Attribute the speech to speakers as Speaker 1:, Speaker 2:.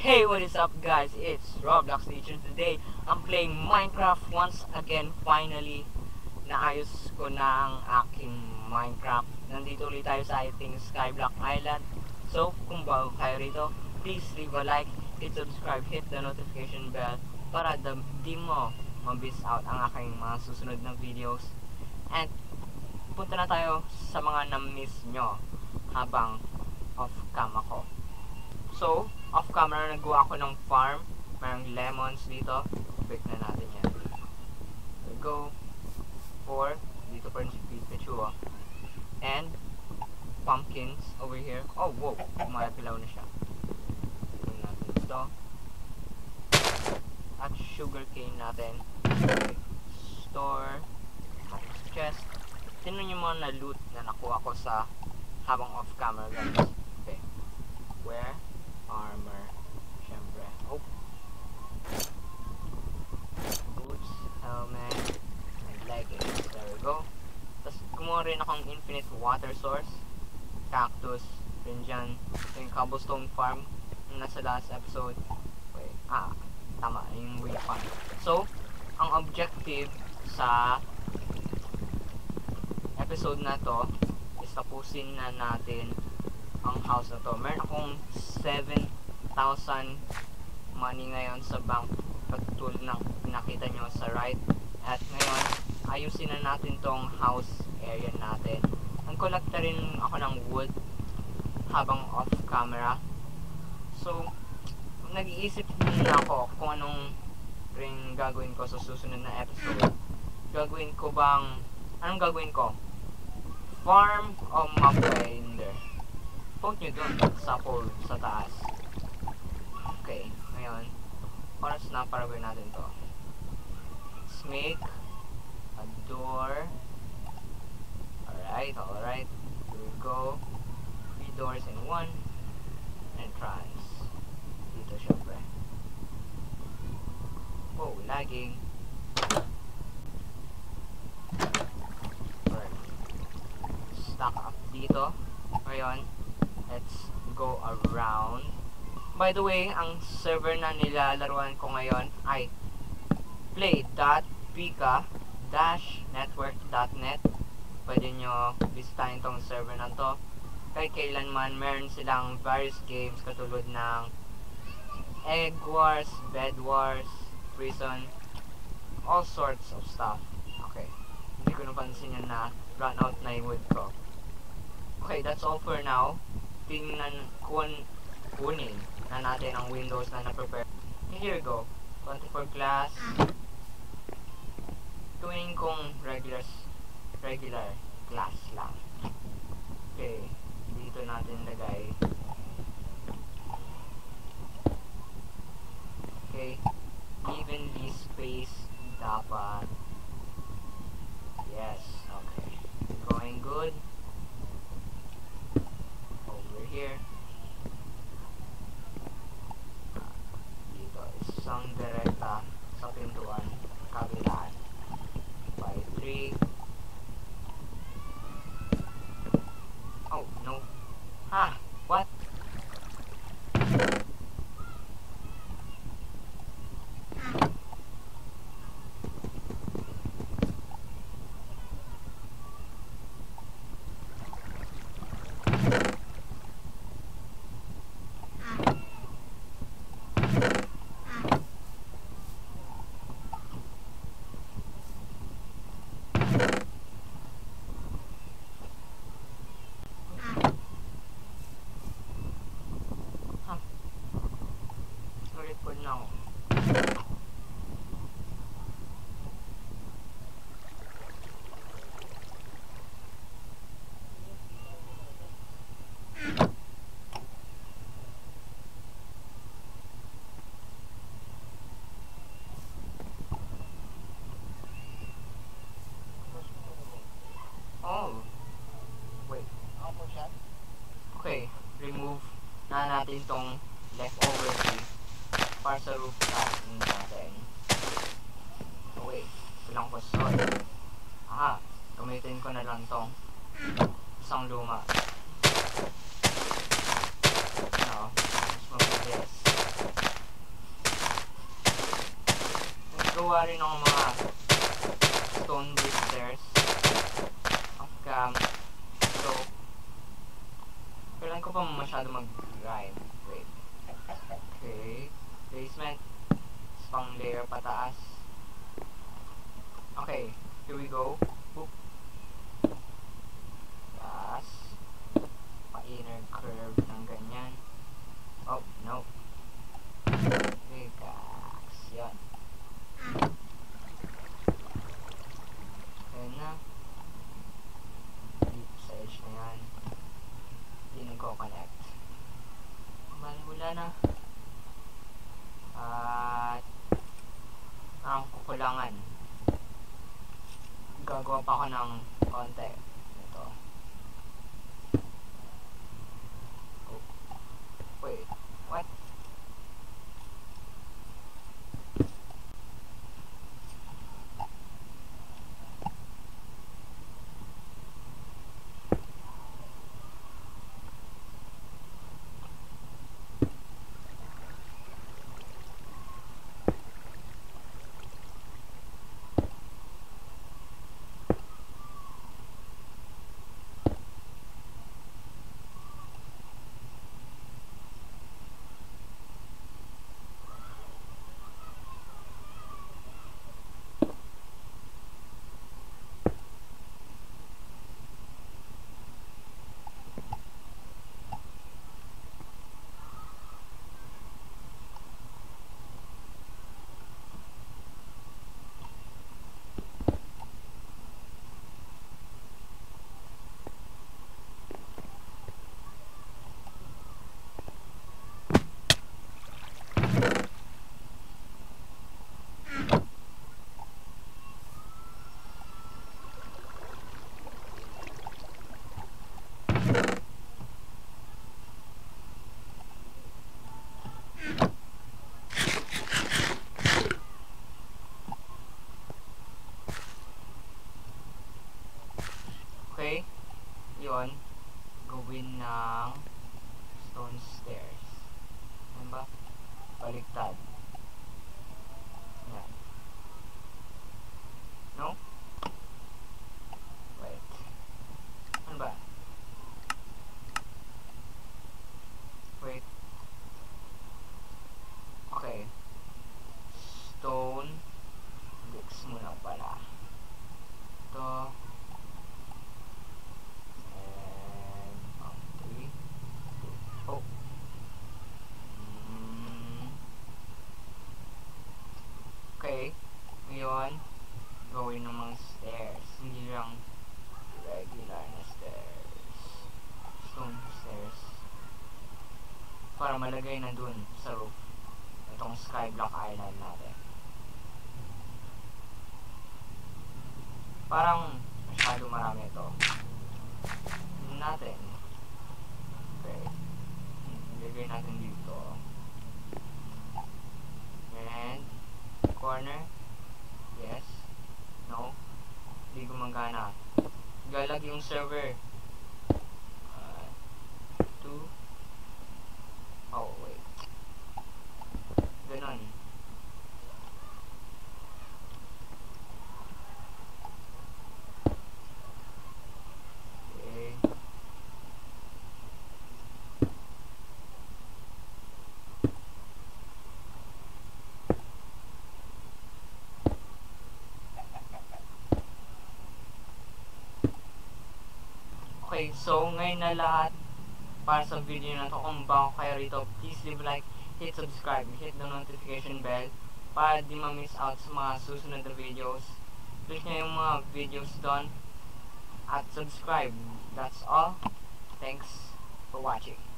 Speaker 1: Hey, what is up guys? It's Roblox Teacher. Today, I'm playing Minecraft once again. Finally, naayos ko na ang aking Minecraft. Nandito ulit tayo sa ating Skyblock Island. So, kung bago kayo rito, please leave a like, hit subscribe, hit the notification bell para di mo ma-miss out ang aking mga susunod na videos. And, punta na tayo sa mga na-miss nyo habang off-cam ako. So, off-camera nagawa ako ng farm. Mayroong lemons dito. Pick na natin yan. There we go. 4. Dito pa rin si Pikachu. And, pumpkins over here. Oh, wow. Umalapilaw na siya. Tignan natin ito. At sugarcane natin. Okay. Store. Ating chest. Tignan yung mga na-loot na nakuha ko sa habang off-camera guys. Okay. Where? Armor, syempre. Oh. Boots, helmet, and leggings. There we go. Tapos kumuha rin akong infinite water source. Cactus, rin dyan. Yung cobblestone farm yung nasa last episode. Wait, tama, yung wheel farm. So, ang objective sa episode na to is tapusin na natin ang house na to. Meron akong 7,000 money ngayon sa bank katulad ng pinakita nyo sa right. At ngayon ayusin na natin tong house area natin. Nag-collecta rin ako ng wood habang off camera. So nag-iisip na ako kung anong rin gagawin ko sa susunod na episode. Anong gagawin ko? Farm o mag-grinder? Vote nyo dun sa poll sa taas. Okay, ngayon oras na para gawin natin to. Let's make a door. Alright. Here we go. 3 doors and 1 entrance. Dito syempre. Oh, lagging. Alright. Stack up dito. Ngayon, let's go around. By the way, ang server na nilalaruan ko ngayon ay play.pika-network.net. Pwede nyo bisitahin tong server na to. Kahit kailanman, meron silang various games katulad ng Egg Wars, Bed Wars, Prison, all sorts of stuff. Okay, hindi ko napansin yun na run out na yung wood ko. Okay, that's all for now. Tingnan kunin na natin ang windows na na-prepare. Here we go. 24 glass. Tuwing kong regular glass lang. Okay, dito natin lagay. Okay, evenly spaced dapat. Yes, okay. Going good. Here dito isang direkta sa pintuan kabilaan by 3. Oh no, what? No. Oh. Wait. Okay, remove na natin tong leftover tree para sa roof natin. Oh wait, ilang ko sorry. Gamitin ko na lang tong isang luma. No, mas mabilis. gagawa rin ng mga stone brick stairs. So, kailan ko pa masyado mag-grind. Wait. Okay. Basement. Pang layer pataas. Okay. Here we go. Boop. Taas. Pa-inner curve ng ganyan. Oh, no. Relax. Yan. Ayan na. Dito sa edge na yan. Hindi nagko-connect. Bali, wala na. At ang kukulangan. Gagawa pa ako ng konti. Ito. Oh. Wait. What? Okay, yun, gawin ng stone stairs. Ano ba? Baliktad. Yan. No? Wait. Ano ba? Wait. Okay. Stone bricks muna pala. Ito. Okay, ngayon, gawin ng mga stairs. Hindi lang regular na stairs. Stone stairs. Para malagay na dun sa roof. Itong skyblock island natin. Parang masyado marami ito. Natin. Okay. Ilagay natin dito. And corner. Yes. No. Hindi gumagana. Galag yung server. 2. Oh, wait. Ganon. Okay. Okay, so ngayon na lahat para sa video na to. Kung bago kayo rito, please leave a like, hit subscribe, hit the notification bell para di ma-miss out sa mga susunod na videos. Click nyo yung mga videos doon at subscribe. That's all. Thanks for watching.